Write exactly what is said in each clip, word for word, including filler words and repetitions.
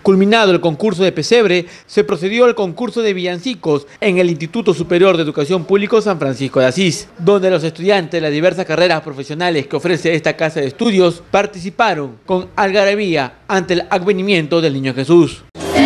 Culminado el concurso de pesebre, se procedió al concurso de villancicos en el Instituto Superior de Educación Público San Francisco de Asís, donde los estudiantes de las diversas carreras profesionales que ofrece esta casa de estudios participaron con algarabía ante el advenimiento del Niño Jesús.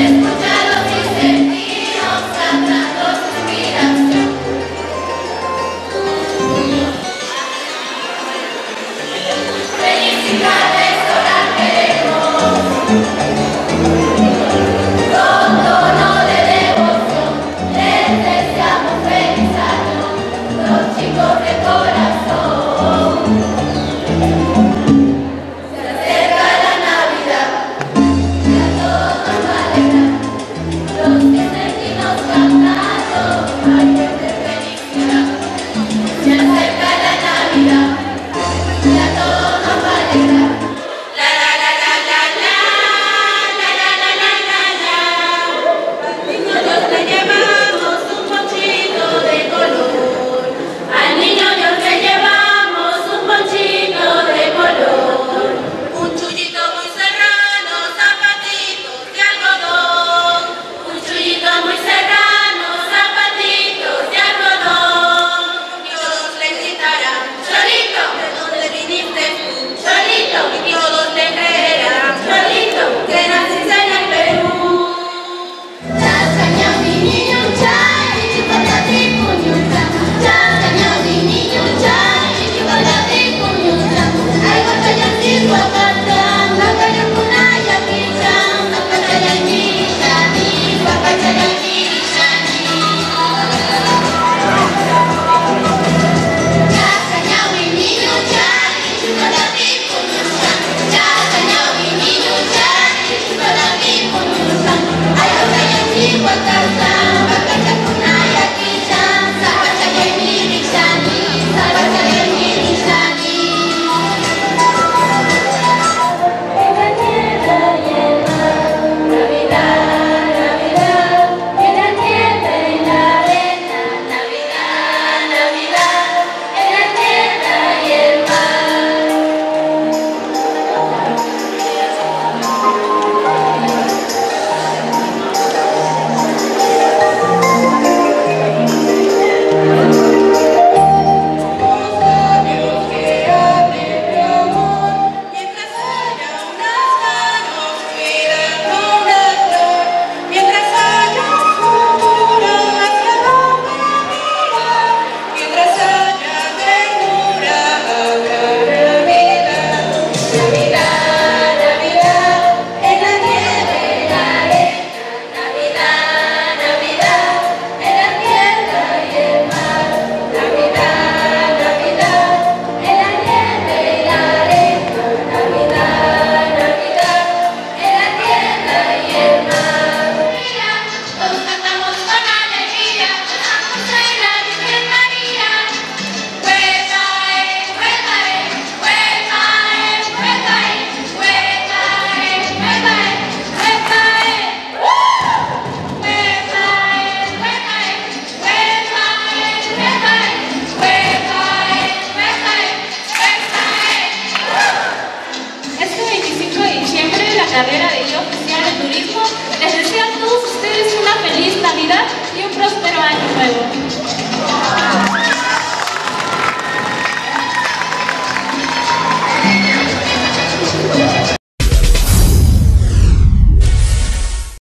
Carrera de Guía Oficial de Turismo, les deseo a todos ustedes una feliz Navidad y un próspero año nuevo.